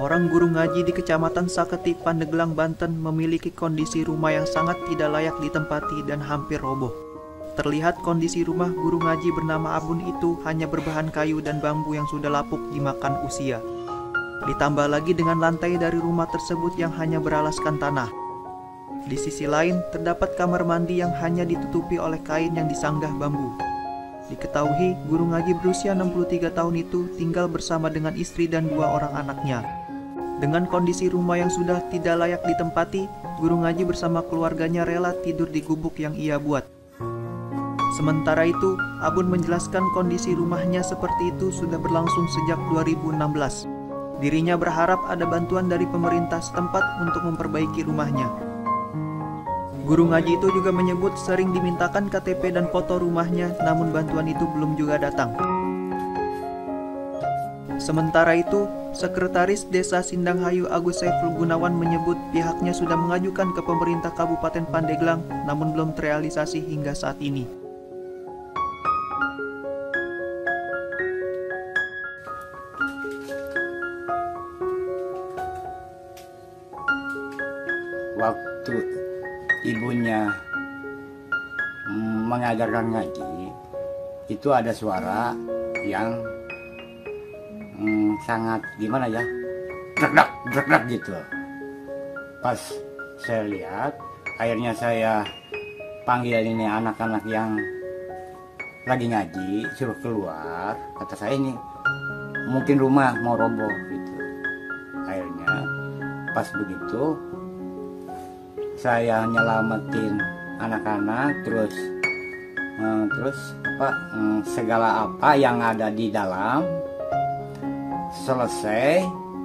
Seorang guru ngaji di Kecamatan Saketi, Pandeglang, Banten memiliki kondisi rumah yang sangat tidak layak ditempati dan hampir roboh. Terlihat kondisi rumah guru ngaji bernama Abun itu hanya berbahan kayu dan bambu yang sudah lapuk dimakan usia. Ditambah lagi dengan lantai dari rumah tersebut yang hanya beralaskan tanah. Di sisi lain, terdapat kamar mandi yang hanya ditutupi oleh kain yang disanggah bambu. Diketahui, guru ngaji berusia 63 tahun itu tinggal bersama dengan istri dan 2 orang anaknya. Dengan kondisi rumah yang sudah tidak layak ditempati, guru ngaji bersama keluarganya rela tidur di gubuk yang ia buat. Sementara itu, Abun menjelaskan kondisi rumahnya seperti itu sudah berlangsung sejak 2016. Dirinya berharap ada bantuan dari pemerintah setempat untuk memperbaiki rumahnya. Guru ngaji itu juga menyebut sering dimintakan KTP dan foto rumahnya, namun bantuan itu belum juga datang. Sementara itu, Sekretaris Desa Sindanghayu Agus Saiful Gunawan menyebut pihaknya sudah mengajukan ke pemerintah Kabupaten Pandeglang, namun belum terrealisasi hingga saat ini. Waktu ibunya mengajarkan ngaji, itu ada suara yang sangat gimana ya, drak gitu. Pas saya lihat, akhirnya saya panggil ini anak-anak yang lagi ngaji, suruh keluar. Kata saya ini mungkin rumah mau roboh gitu. Akhirnya pas begitu saya nyelamatin anak-anak, terus segala apa yang ada di dalam. Selesai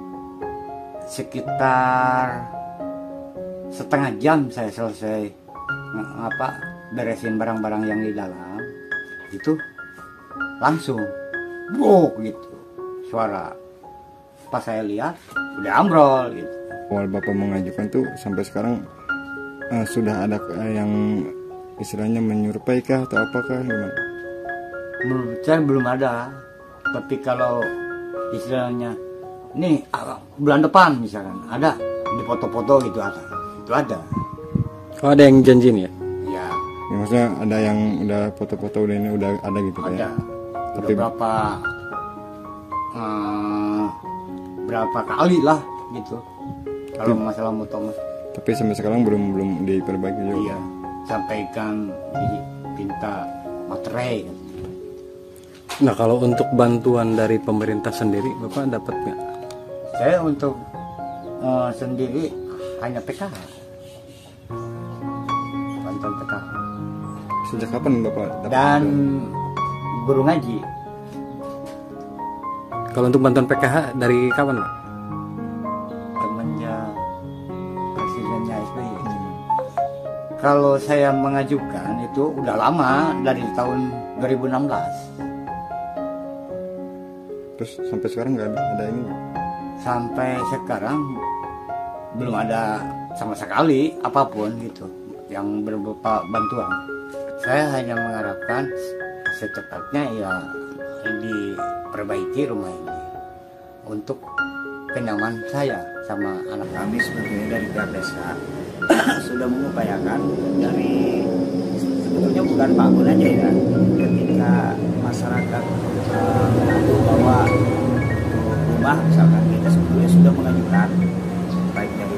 sekitar setengah jam saya selesai beresin barang-barang yang di dalam. Itu langsung brok gitu suara. Pas saya lihat udah ambrol gitu. Awal Bapak mengajukan tuh sampai sekarang sudah ada yang istilahnya menyerupai kah atau apakah gimana? Menurut saya belum ada. Tapi kalau istilahnya nih bulan depan misalkan ada di foto-foto gitu ada. Itu ada. Oh, ada yang janjiin ya? Iya. Ya, maksudnya ada yang udah foto-foto udah ini udah ada gitu ada. ya? Tapi berapa kali lah gitu. Kalau masalah motor. Tapi sampai sekarang belum diperbaiki juga. Iya, sampaikan dipinta materai. Nah, kalau untuk bantuan dari pemerintah sendiri, Bapak dapat nggak? Saya untuk sendiri hanya PKH. Bantuan PKH. Sejak kapan Bapak dapat? Dan guru ngaji. Kalau untuk bantuan PKH dari kapan, Pak? Semenjak presidennya SBY. Kalau saya mengajukan itu udah lama, dari tahun 2016. Terus sampai sekarang nggak ada ini? Sampai sekarang belum ada sama sekali apapun gitu yang berupa bantuan. Saya hanya mengharapkan secepatnya ya diperbaiki rumah ini untuk kenyamanan saya sama anak kami. Sebetulnya dari pihak desa sudah mengupayakan, dari sebetulnya bukan Pak Abun aja ya, ketika masyarakat mengaku bahwa rumah misalkan kita sebetulnya sudah mengajukan baik dari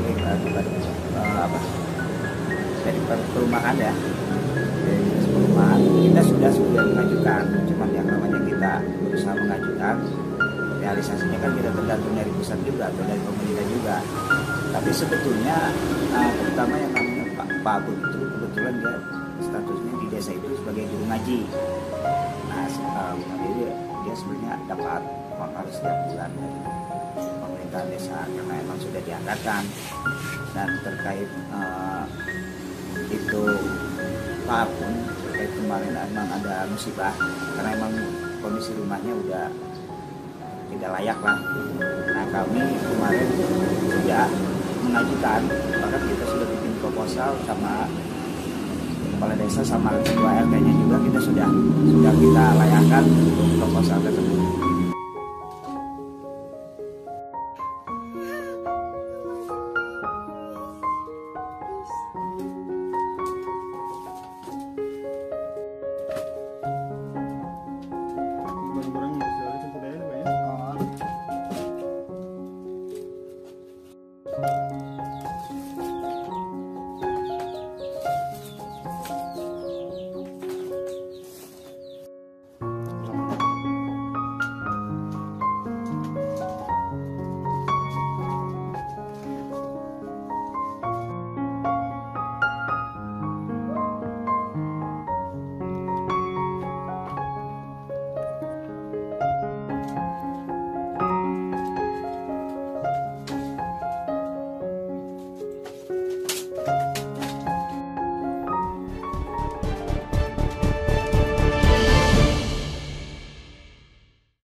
dari perumahan ya, dari dinas perumahan kita sudah mengajukan. Cuman yang namanya kita berusaha mengajukan, realisasinya kan kita tergantung dari pusat juga atau dari pemerintah juga. Tapi sebetulnya terutama yang namanya Pak Abun itu kebetulan dia statusnya di desa itu sebagai guru ngaji. Nah, dia sebenarnya dapat uang harus setiap bulan dari pemerintah desa karena emang sudah dianggarkan. Dan terkait itu Pak Abun, terkait kemarin emang ada musibah karena emang kondisi rumahnya udah tidak layak lah. Nah, kami kemarin sudah mengajukan, bahkan kita sudah bikin proposal sama kepala desa sama ketua RT-nya juga, kita sudah kita layangkan untuk proposal tersebut.